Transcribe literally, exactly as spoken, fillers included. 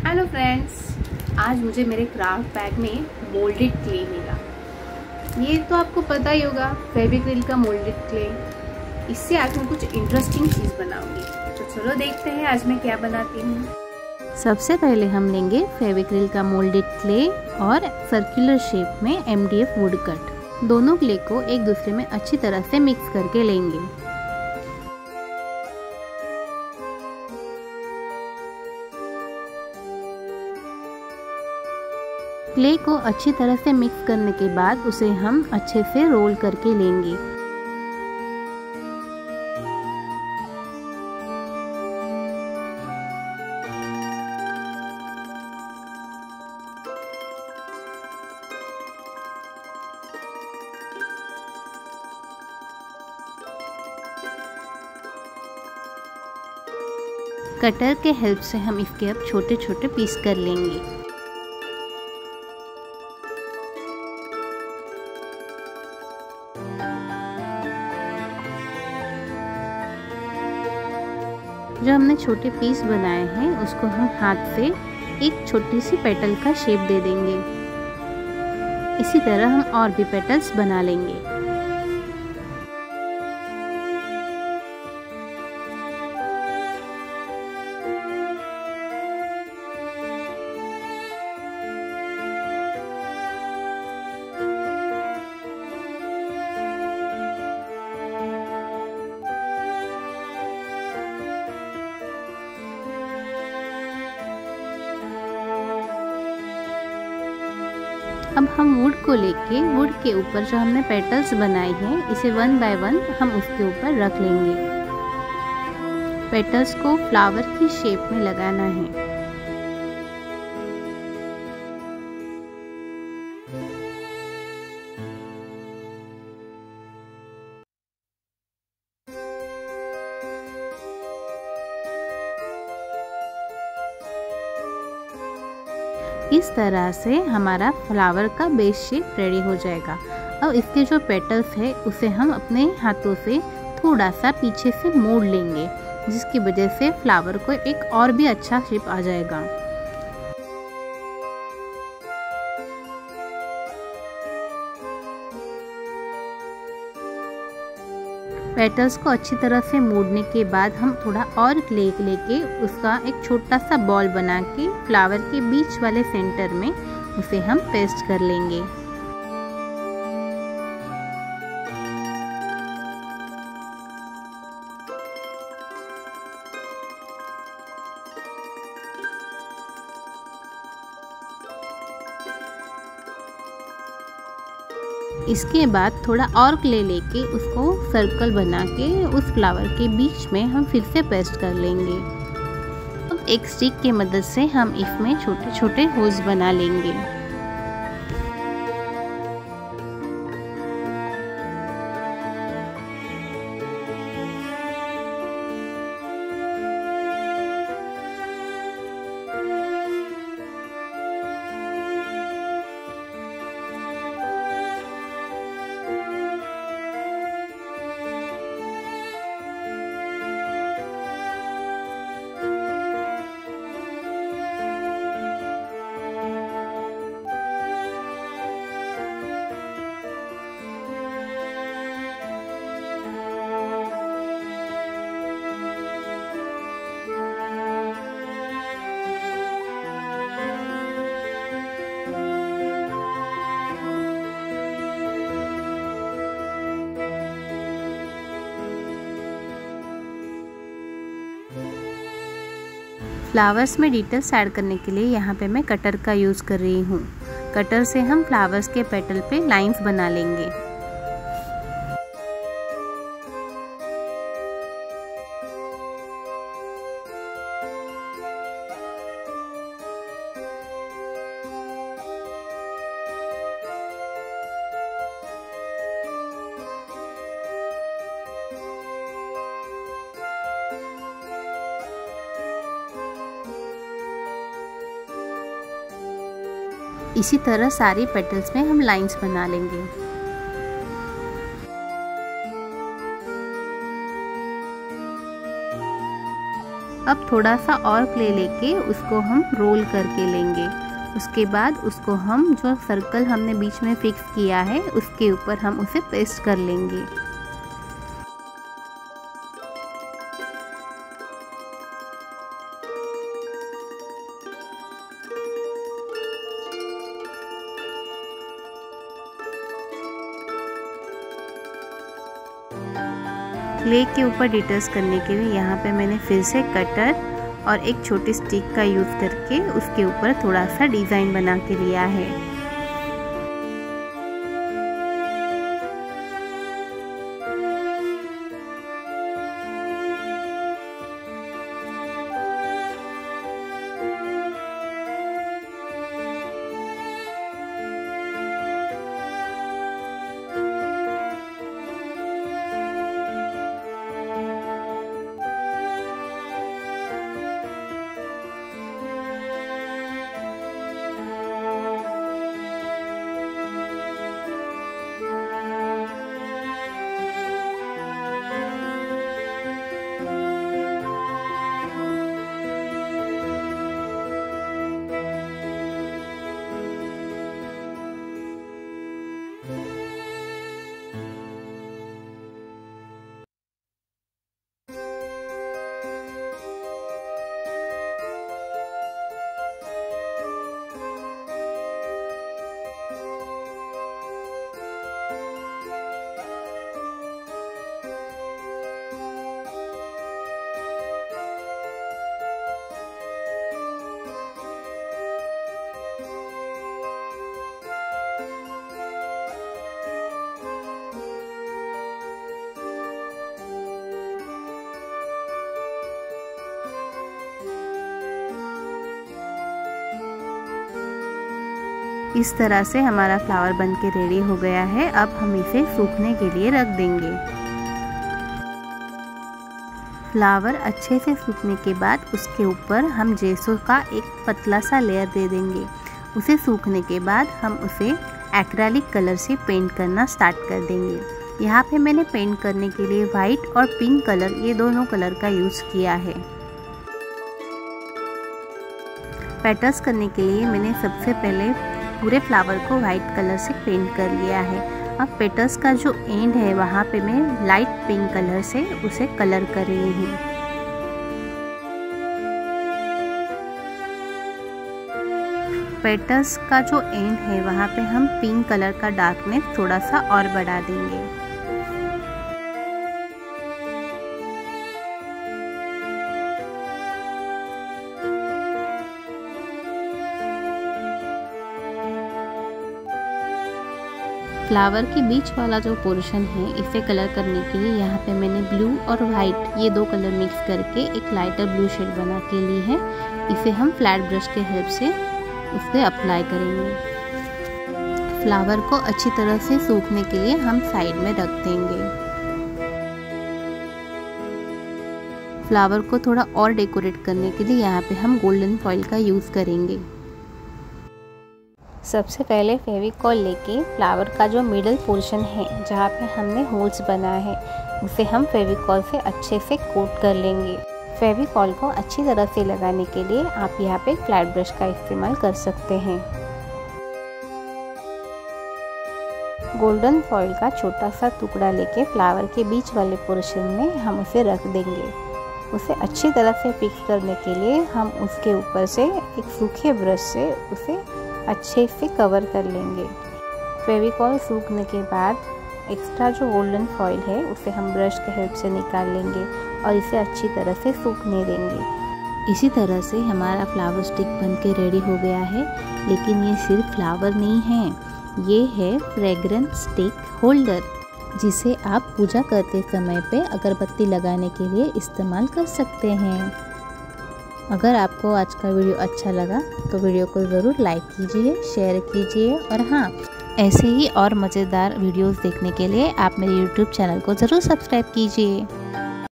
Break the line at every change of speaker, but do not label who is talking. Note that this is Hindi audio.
हेलो फ्रेंड्स, आज मुझे मेरे क्राफ्ट बैग में मोल्डेड क्ले मिला। ये तो आपको पता ही होगा, फेविक्रिल का मोल्डेड क्ले। इससे आज मैं कुछ इंटरेस्टिंग चीज़ बनाऊंगी। तो चलो देखते हैं आज मैं क्या बनाती हूँ। सबसे पहले हम लेंगे फेविक्रिल का मोल्डेड क्ले और सर्कुलर शेप में M D F wood cut. दोनों क्ले को एक दूसरे में अच्छी तरह से मिक्स करके लेंगे। क्ले को अच्छी तरह से मिक्स करने के बाद उसे हम अच्छे से रोल करके लेंगे। कटर के हेल्प से हम इसके अब छोटे छोटे पीस कर लेंगे। जो हमने छोटे पीस बनाए हैं उसको हम हाथ से एक छोटी सी पेटल का शेप दे देंगे। इसी तरह हम और भी पेटल्स बना लेंगे। अब हम वुड को लेके वुड के ऊपर जो हमने पेटल्स बनाए हैं इसे वन बाय वन हम उसके ऊपर रख लेंगे। पेटल्स को फ्लावर की शेप में लगाना है। इस तरह से हमारा फ्लावर का बेस शेप रेडी हो जाएगा। अब इसके जो पेटल्स है उसे हम अपने हाथों से थोड़ा सा पीछे से मोड़ लेंगे, जिसकी वजह से फ्लावर को एक और भी अच्छा शेप आ जाएगा। पेटल्स को अच्छी तरह से मोड़ने के बाद हम थोड़ा और क्ले लेके उसका एक छोटा सा बॉल बना के फ्लावर के बीच वाले सेंटर में उसे हम पेस्ट कर लेंगे। इसके बाद थोड़ा और क्ले लेके उसको सर्कल बना के उस फ्लावर के बीच में हम फिर से पेस्ट कर लेंगे। अब एक स्टिक की मदद से हम इसमें छोटे छोटे होल्स बना लेंगे। फ्लावर्स में डिटेल्स ऐड करने के लिए यहाँ पे मैं कटर का यूज़ कर रही हूँ। कटर से हम फ्लावर्स के पेटल पे लाइंस बना लेंगे। इसी तरह सारी पेटल्स में हम लाइंस बना लेंगे। अब थोड़ा सा और क्ले लेके उसको हम रोल करके लेंगे। उसके बाद उसको हम जो सर्कल हमने बीच में फिक्स किया है उसके ऊपर हम उसे पेस्ट कर लेंगे। क्ले के ऊपर डिटेल्स करने के लिए यहाँ पे मैंने फिर से कटर और एक छोटी स्टिक का यूज़ करके उसके ऊपर थोड़ा सा डिज़ाइन बना के लिया है। इस तरह से हमारा फ्लावर बन के रेडी हो गया है। अब हम इसे सूखने के लिए रख देंगे। फ्लावर अच्छे से सूखने के बाद उसके ऊपर हम जेसो का एक पतला सा लेयर दे देंगे। उसे सूखने के बाद हम उसे एक्रेलिक कलर से पेंट करना स्टार्ट कर देंगे। यहाँ पे मैंने पेंट करने के लिए वाइट और पिंक कलर, ये दोनों कलर का यूज़ किया है। पेटल्स करने के लिए मैंने सबसे पहले पूरे फ्लावर को वाइट कलर से पेंट कर लिया है। अब पेटल्स का जो एंड है वहाँ पे मैं लाइट पिंक कलर से उसे कलर कर रही हूँ। पेटल्स का जो एंड है वहाँ पे हम पिंक कलर का डार्कनेस थोड़ा सा और बढ़ा देंगे। फ्लावर के बीच वाला जो पोर्शन है इसे कलर करने के लिए यहाँ पे मैंने ब्लू और वाइट ये दो कलर मिक्स करके एक लाइटर ब्लू शेड बना के ली है। इसे हम फ्लैट ब्रश के हेल्प से उसे अप्लाई करेंगे। फ्लावर को अच्छी तरह से सूखने के लिए हम साइड में रख देंगे। फ्लावर को थोड़ा और डेकोरेट करने के लिए यहाँ पे हम गोल्डन फॉइल का यूज़ करेंगे। सबसे पहले फेविकॉल लेके फ्लावर का जो मिडल पोर्शन है जहाँ पे हमने होल्स बनाए हैं उसे हम फेविकॉल से अच्छे से कोट कर लेंगे। फेविकॉल को अच्छी तरह से लगाने के लिए आप यहाँ पे फ्लैट ब्रश का इस्तेमाल कर सकते हैं। गोल्डन फॉइल का छोटा सा टुकड़ा लेके फ्लावर के बीच वाले पोर्शन में हम उसे रख देंगे। उसे अच्छी तरह से फिक्स करने के लिए हम उसके ऊपर से एक सूखे ब्रश से उसे अच्छे से कवर कर लेंगे। फेविकॉल सूखने के बाद एक्स्ट्रा जो गोल्डन फॉइल है उसे हम ब्रश के हेल्प से निकाल लेंगे और इसे अच्छी तरह से सूखने देंगे। इसी तरह से हमारा फ्लावर स्टिक बन के रेडी हो गया है। लेकिन ये सिर्फ फ्लावर नहीं है, ये है फ्रेग्रेंस स्टिक होल्डर, जिसे आप पूजा करते समय पे अगरबत्ती लगाने के लिए इस्तेमाल कर सकते हैं। अगर आपको आज का वीडियो अच्छा लगा तो वीडियो को ज़रूर लाइक कीजिए, शेयर कीजिए और हाँ, ऐसे ही और मज़ेदार वीडियोस देखने के लिए आप मेरे यूट्यूब चैनल को ज़रूर सब्सक्राइब कीजिए।